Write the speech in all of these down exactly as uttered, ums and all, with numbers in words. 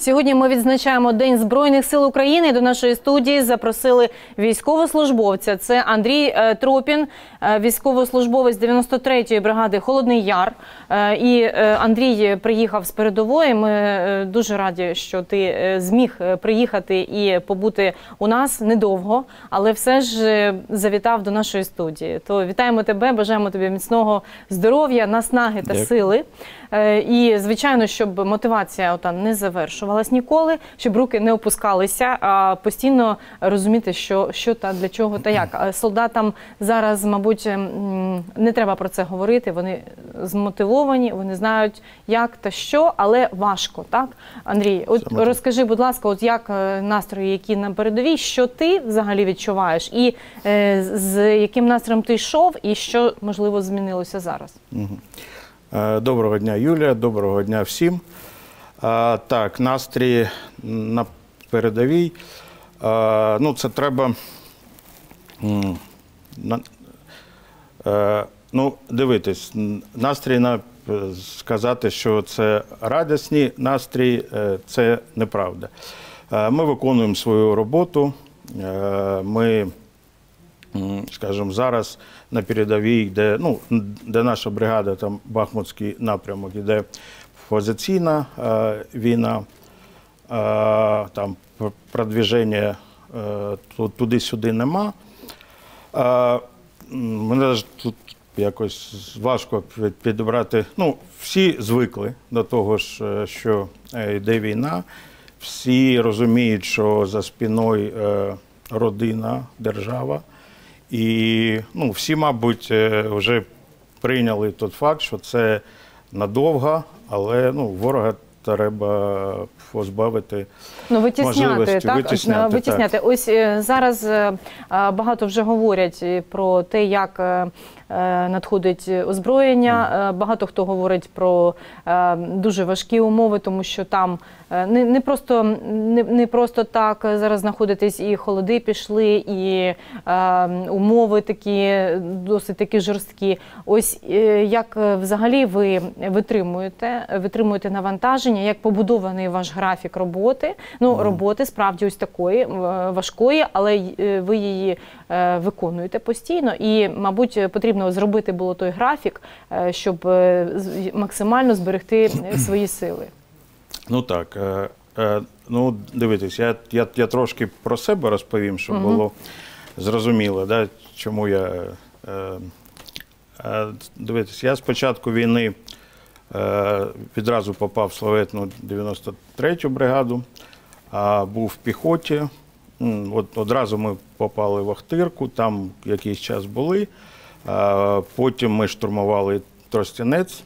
Сьогодні ми відзначаємо День Збройних сил України. До нашої студії запросили військовослужбовця. Це Андрій Тропін, військовослужбовець дев'яносто третьої бригади «Холодний Яр». І Андрій приїхав з передової. Ми дуже раді, що ти зміг приїхати і побути у нас недовго, але все ж завітав до нашої студії. То вітаємо тебе, бажаємо тобі міцного здоров'я, наснаги та сили. І, звичайно, щоб мотивація ота не завершувалась ніколи, щоб руки не опускалися, а постійно розуміти, що, що та для чого та як. Солдатам зараз, мабуть, не треба про це говорити, вони змотивовані, вони знають, як та що, але важко, так? Андрій, от розкажи, будь ласка, от як настрої, які на передовій, що ти взагалі відчуваєш, і е, з яким настроєм ти йшов, і що, можливо, змінилося зараз? Доброго дня, Юлія, доброго дня всім. А, так, настрій на передовій. А, ну, це треба на, а, ну, дивитись. Настрій, на, сказати, що це радісний настрій, це неправда. А, ми виконуємо свою роботу. А, ми, скажімо, зараз на передовій, де, ну, де наша бригада, там Бахмутський напрямок, іде позиційна е, війна, е, там продвіження е, туди-сюди нема. Е, мене ж тут якось важко підібрати, ну, всі звикли до того, що йде війна, всі розуміють, що за спиною е, родина, держава. І ну, всі, мабуть, вже прийняли той факт, що це надовго, але ну, ворога треба позбавити ну, витісняти, можливості. Так? Витісняти, витісняти. Так. Ось зараз багато вже говорять про те, як надходить озброєння. Mm. Багато хто говорить про дуже важкі умови, тому що там не, не, просто, не, не просто так зараз знаходитись, і холоди пішли, і е, умови такі, досить такі жорсткі. Ось як взагалі ви витримуєте, витримуєте навантаження, як побудований ваш графік роботи? Ну, mm. роботи справді ось такої, важкої, але ви її виконуєте постійно, і, мабуть, потрібно зробити було той графік, щоб максимально зберегти свої сили. Ну так, е, е, ну дивіться, я, я, я трошки про себе розповім, щоб угу. було зрозуміло, да, чому я, е, е, дивіться, я з початку війни е, відразу попав в славетну дев'яносто третю бригаду, а був в піхоті, от, одразу ми попали в Охтирку, там якийсь час були, а потім ми штурмували Тростянець,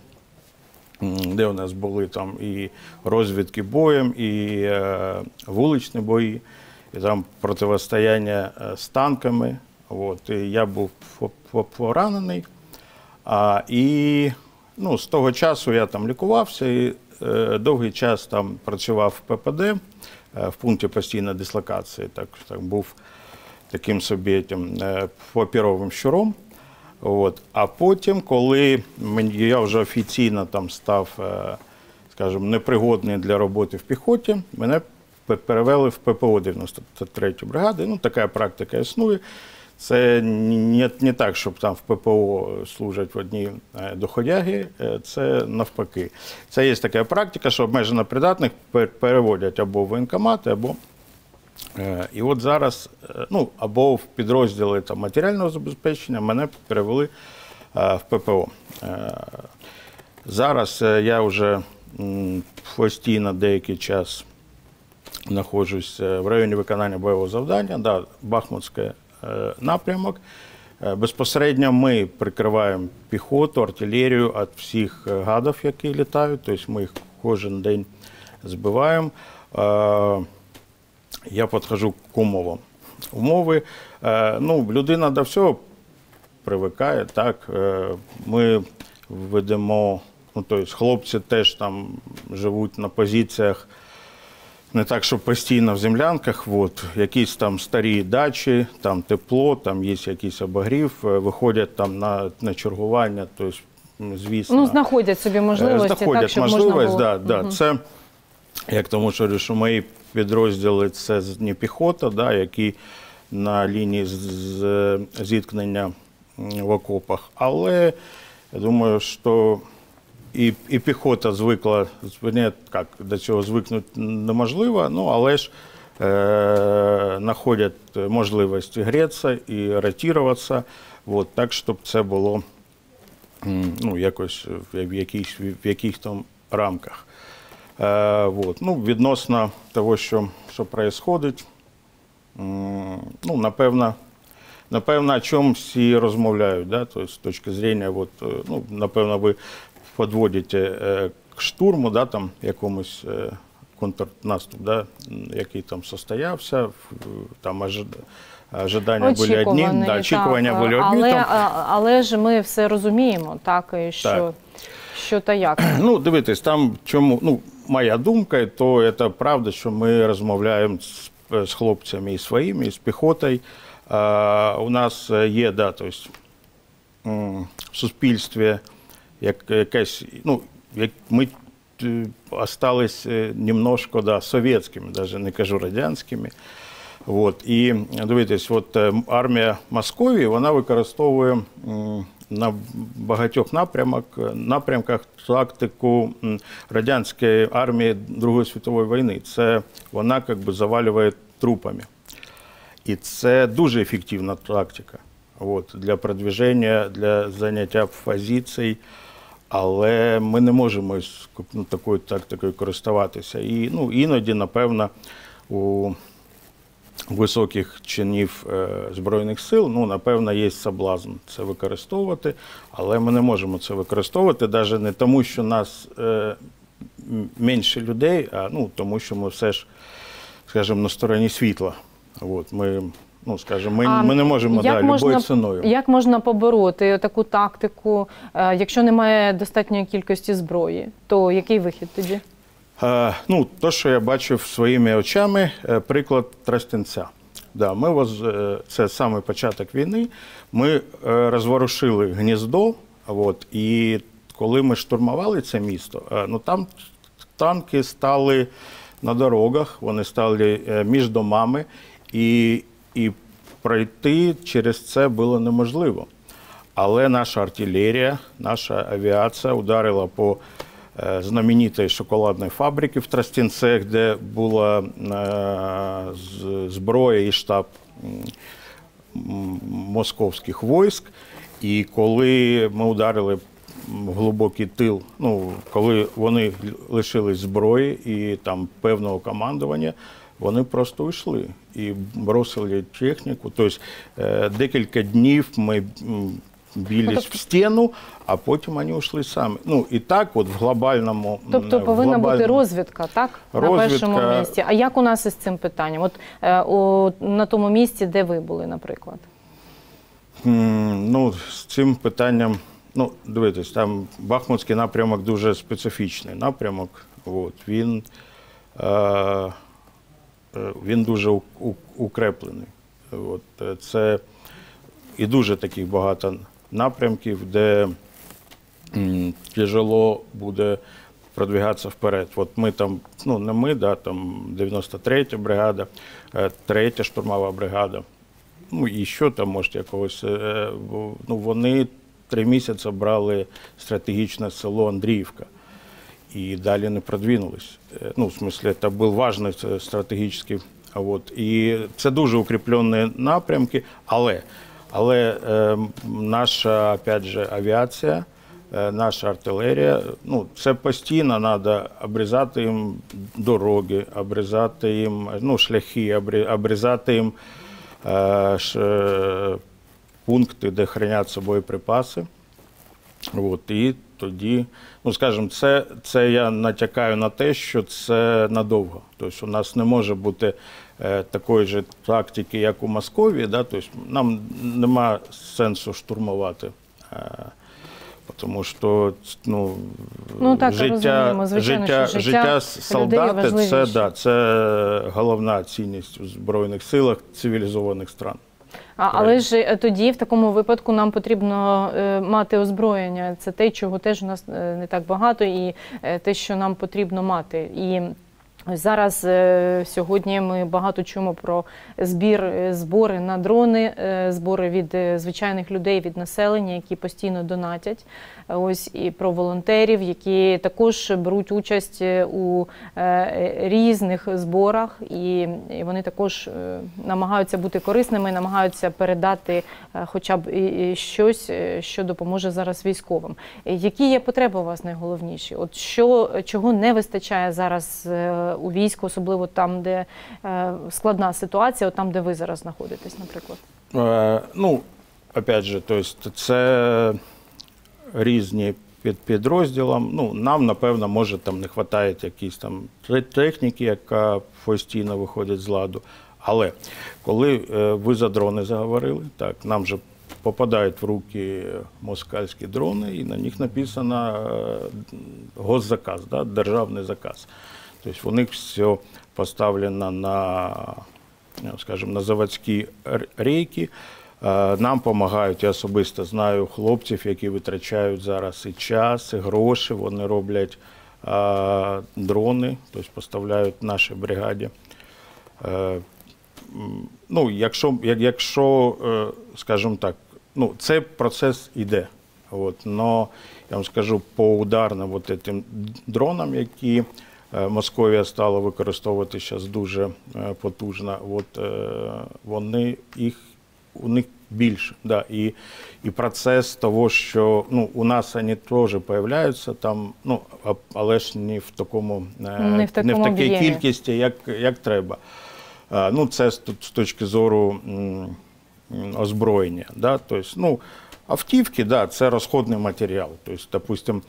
де у нас були там і розвідки боєм, і е, вуличні бої, і там протистояння з танками. От, і я був поранений. А, і ну, з того часу я там лікувався і е, довгий час там працював в Пе Пе Де, е, в пункті постійної дислокації. Так, так, був таким собі тим, е, паперовим щуром. От. А потім, коли я вже офіційно там став, скажімо, непригодний для роботи в піхоті, мене перевели в Пе Пе О дев'яносто третю бригаду. Ну, така практика існує. Це не, не так, щоб там в Пе Пе О служать в одні доходяги, це навпаки. Це є така практика, що обмежено придатних переводять або в воєнкомати, або і от зараз, ну, або в підрозділи там, матеріального забезпечення мене перевели в Пе Пе О. Зараз я вже постійно деякий час знаходжусь в районі виконання бойового завдання, да, Бахмутський напрямок. Безпосередньо ми прикриваємо піхоту, артилерію від всіх гадів, які літають, тобто ми їх кожен день збиваємо. Я підходжу к умовам. Умови, ну, людина до всього привикає, так, ми ведемо, ну, тобто хлопці теж там живуть на позиціях, не так, що постійно в землянках, от, якісь там старі дачі, там тепло, там є якийсь обогрів, виходять там на, на чергування, тобто, звісно. Ну, знаходять собі можливості, знаходять так, щоб можливість, можна було. Да, да, угу. Це як тому, що, що мої підрозділи – це не піхота, да, які на лінії з зіткнення в окопах. Але я думаю, що і, і піхота звикла, не, як, до цього звикнути неможливо, ну, але ж е, знаходять можливість грітися і ротуватися, от, так, щоб це було ну, якось в якихось, в яких там рамках. Е, от. Ну, відносно того, що, що відбувається, ну, напевно, напевно, о чому всі розмовляють, да? Тобто, з точки зору, от, ну, напевно, ви підводите е, к штурму, да, там, якомусь е, контрнаступ, да, який там состоявся, там ожидання були одні, да, очікування були одні. Але, там. але ж ми все розуміємо, так, і що, так. що та як. Ну, дивитесь, там чому, ну, моя думка, то це правда, що ми розмовляємо з, з хлопцями і своїми, і з піхотою. А, у нас є, да, тобто, в суспільстві як, якесь, ну, як ми остались немножко, да, совєтськими, навіть не кажу радянськими. От. І дивіться, от армія Московії, вона використовує на багатьох напрямок, напрямках тактику радянської армії Другої світової війни. Це вона якби завалює трупами. І це дуже ефективна тактика, от, для продвиження, для заняття позицій. Але ми не можемо ну, такою тактикою користуватися. І ну, іноді, напевно, у високих чинів е, Збройних сил, ну, напевно, є соблазн це використовувати, але ми не можемо це використовувати, навіть не тому, що нас е, менше людей, а ну, тому, що ми все ж, скажімо, на стороні світла. От, ми, ну, скажімо, ми, ми не можемо да, любою ціною. Як можна побороти таку тактику, е, якщо немає достатньої кількості зброї, то який вихід тоді? Е, ну, то, що я бачив своїми очами, е, приклад Тростянця. Да, ми воз, е, це саме початок війни, ми е, розворушили гніздо, от, і коли ми штурмували це місто, е, ну, там танки стали на дорогах, вони стали е, між домами, і, і пройти через це було неможливо. Але наша артилерія, наша авіація ударила по е, знаменитій шоколадній фабриці в Тростянці, де була е, зброя і штаб московських військ. І коли ми ударили в глибокий тил, ну, коли вони лишились зброї і там певного командування, вони просто йшли і бросили техніку. Тобто декілька днів ми бились в стіну, а потім вони йшли самі. Ну, і так от в глобальному... Тобто повинна глобальному... бути розвідка, так? Розвідка... На першому місці. А як у нас із цим питанням? От е, о, на тому місці, де ви були, наприклад? Mm, ну, з цим питанням... Ну, дивіться, там Бахмутський напрямок дуже специфічний напрямок. От, він... Е... Він дуже укреплений. От, це і дуже таких багато напрямків, де м, тяжело буде продвигатися вперед. От ми там, ну не ми, да, там дев'яносто третя бригада, третя штурмова бригада, ну і що там, може, якогось, ну вони три місяці брали стратегічне село Андріївка. І далі не продвинулись. Ну, в смысле, це був важний стратегічний. От. І це дуже укріплені напрямки, але, але е, наша, опять же, авіація, е, наша артилерія, ну, це постійно треба обрізати їм дороги, обрізати їм, ну, шляхи, обрізати їм е, ш, пункти, де храняться боєприпаси. От. І тоді, ну, скажімо, це, це я натякаю на те, що це надовго. Тобто у нас не може бути е, такої ж тактики, як у Московії, да? Тобто нам нема сенсу штурмувати, е, тому що ну, ну, так, життя, звичайно, життя, життя, життя солдати – це, да, це головна цінність у Збройних силах цивілізованих країн. А, але ж тоді, в такому випадку, нам потрібно е, мати озброєння. Це те, чого теж у нас не так багато, і е, те, що нам потрібно мати. І Ось зараз, е, сьогодні ми багато чуємо про збір, е, збори на дрони, е, збори від е, звичайних людей, від населення, які постійно донатять. Ось і про волонтерів, які також беруть участь е, у е, різних зборах, і, і вони також е, намагаються бути корисними, намагаються передати е, хоча б і, і щось, е, що допоможе зараз військовим. Е, Які є потреби у вас найголовніші? От що, чого не вистачає зараз е, у війську, особливо там, де е, складна ситуація, от там, де ви зараз знаходитесь, наприклад? Е, ну, опять же, то есть це різні під підрозділам. Ну, нам, напевно, може там не вистачає якісь там техніки, яка постійно виходить з ладу. Але коли е, ви за дрони заговорили, так, нам же попадають в руки москальські дрони, і на них написано е, госзаказ, да, державний заказ. Тобто у них все поставлено на, скажімо, на заводські рейки. Нам допомагають, я особисто знаю хлопців, які витрачають зараз і час, і гроші, вони роблять а, дрони, тобто поставляють нашій бригаді. А, ну, якщо, якщо, скажімо так, ну, цей процес йде. От, но я вам скажу, по ударним от цим дронам, які Московія стала використовувати зараз дуже потужно, от, вони їх у них більше, да, і, і процес того, що, ну, у нас вони теж з'являються там, ну, але ж не в такому, не в, такому не в такій об'ємі. кількості, як, як треба. Ну, це з, з точки зору озброєння, да, тобто, ну, автівки, да, це розходний матеріал, тобто, допустим,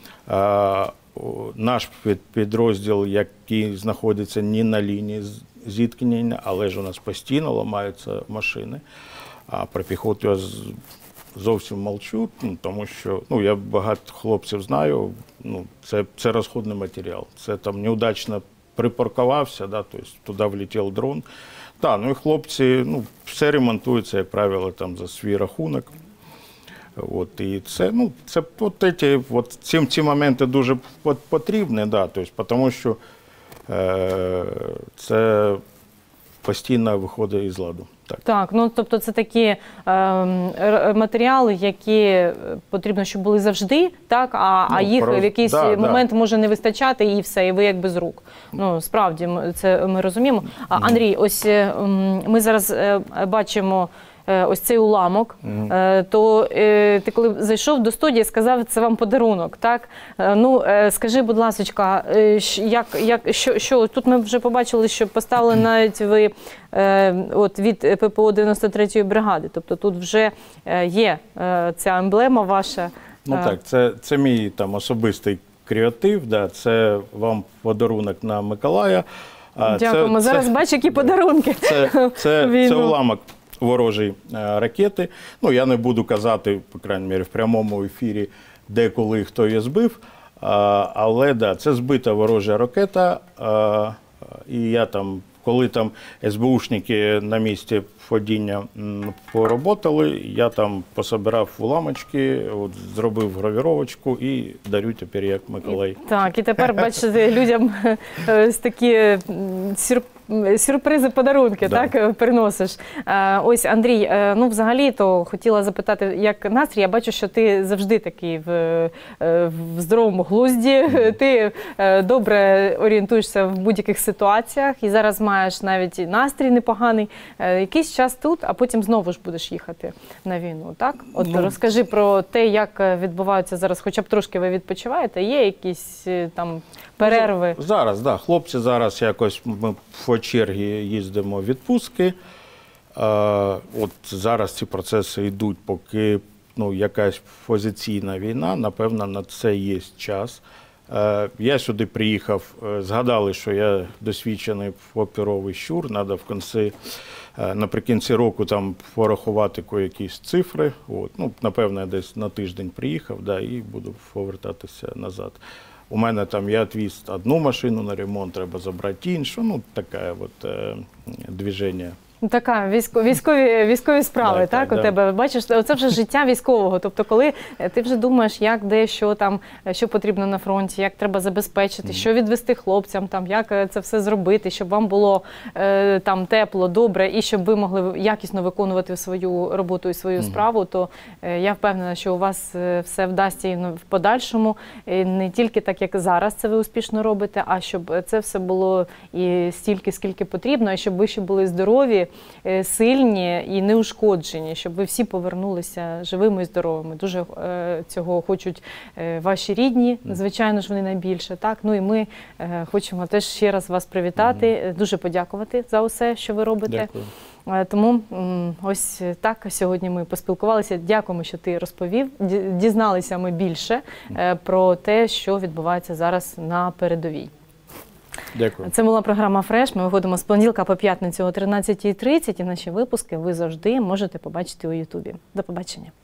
наш підрозділ, який знаходиться не на лінії зіткнення, але ж у нас постійно ламаються машини. А про піхоту я зовсім мовчу, тому що, ну, я багато хлопців знаю, ну, це, це розходний матеріал. Це там неудачно припаркувався, да, тобто туди влетів дрон. Да, ну і хлопці, ну, все ремонтується, як правило, там за свій рахунок. От, і це, ну, це от ці, от ці, ці моменти дуже потрібні, да, тобто, тому що е, це постійно виходить із ладу. Так. Так, ну тобто це такі е, матеріали, які потрібно, щоб були завжди, так, а, ну, а їх про... в якийсь да, момент да. може не вистачати і все, і ви як без рук. Ну, справді, це ми розуміємо. А, Андрій, ось ми зараз бачимо ось цей уламок, mm-hmm. то ти коли зайшов до студії, сказав, це вам подарунок, так? Ну, скажи, будь ласочка, як, як, що, що, тут ми вже побачили, що поставили навіть ви от, від ППО дев'яносто третьої бригади, тобто тут вже є ця емблема ваша. Ну так, це, це мій там особистий креатив, да, це вам подарунок на Миколая. Дякуємо, це, зараз це, бачу, які подарунки. Це, це, це уламок ворожої ракети. Ну, я не буду казати, по крайній мірі, в прямому ефірі, де, коли, хто її збив. Але, да, це збита ворожа ракета. І я там, коли там ес бе ушники на місці падіння поработали, я там пособирав уламочки, от, зробив гравіровочку і дарю тепер як Миколай. Так, і тепер, бачите, людям ось такі сюрпризи. Сюрпризи, подарунки, да. так, приносиш. Ось, Андрій, ну, взагалі-то хотіла запитати, як настрій? Я бачу, що ти завжди такий в, в здоровому глузді, mm. ти добре орієнтуєшся в будь-яких ситуаціях і зараз маєш навіть настрій непоганий. Якийсь час тут, а потім знову ж будеш їхати на війну, так? От ну, розкажи про те, як відбуваються зараз, хоча б трошки ви відпочиваєте, є якісь там перерви? Зараз, так, да, хлопці зараз якось ми по чергі їздимо в відпустки. От зараз ці процеси йдуть, поки ну, якась позиційна війна, напевно, на це є час. Я сюди приїхав, згадали, що я досвідчений паперовий щур, треба в кінці, наприкінці року там порахувати якісь цифри. От. Ну, напевно, я десь на тиждень приїхав, да, і буду повертатися назад. У мене там я відвіз одну машину на ремонт, треба забрати іншу, ну, таке от е, движення Така військові, військові, військові справи, так, так, так, у да. тебе, бачиш, це вже життя військового, тобто коли ти вже думаєш, як, де, що там, що потрібно на фронті, як треба забезпечити, mm. що відвести хлопцям, там, як це все зробити, щоб вам було е, там тепло, добре, і щоб ви могли якісно виконувати свою роботу і свою mm. справу, то е, я впевнена, що у вас все вдасться і в подальшому, і не тільки так, як зараз це ви успішно робите, а щоб це все було і стільки, скільки потрібно, і щоб ви ще були здорові, сильні і неушкоджені, щоб ви всі повернулися живими і здоровими. Дуже е, цього хочуть е, ваші рідні, звичайно ж, вони найбільше. Так? Ну і ми е, хочемо теж ще раз вас привітати, mm-hmm. дуже подякувати за усе, що ви робите. Дякую. Тому ось так сьогодні ми поспілкувалися. Дякуємо, що ти розповів. Дізналися ми більше е, про те, що відбувається зараз на передовій. Дякую. Це була програма «Фреш». Ми виходимо з понеділка по п'ятницю о тринадцятій тридцять. І наші випуски ви завжди можете побачити у Ютубі. До побачення.